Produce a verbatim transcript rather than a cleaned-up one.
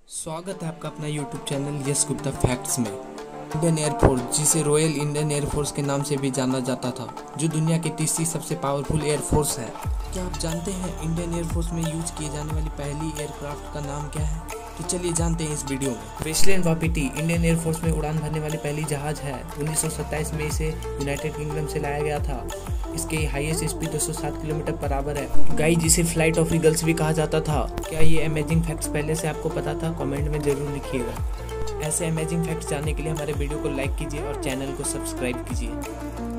स्वागत है आपका अपना YouTube channel Yash Gupta facts में। इंडियन एयरफोर्स, जिसे रॉयल इंडियन एयरफोर्स के नाम से भी जाना जाता था, जो दुनिया की तीसरी सबसे पावरफुल एयरफोर्स है। क्या आप जानते हैं इंडियन एयरफोर्स में यूज किए जाने वाली पहली एयरक्राफ्ट का नाम क्या है? तो चलिए जानते हैं इस वीडियो में। वेस्टलैंड वापीटी इंडियन एयरफोर्स में उड़ान भरने वाली पहली जहाज है। उन्नीस सौ सत्ताईस में इसे यूनाइटेड किंगडम से लाया गया था। इसके हाईएस्ट स्पीड दो सौ सात किलोमीटर बराबर है। गाइस, जिसे फ्लाइट ऑफ ईगल्स भी कहा जाता था। क्या ये अमेजिंग फैक्ट्स पहले से आपको पता था? कमेंट में जरूर लिखिएगा। ऐसे अमेजिंग फैक्ट्स जानने के लिए हमारे वीडियो को लाइक कीजिए और चैनल को सब्सक्राइब कीजिए।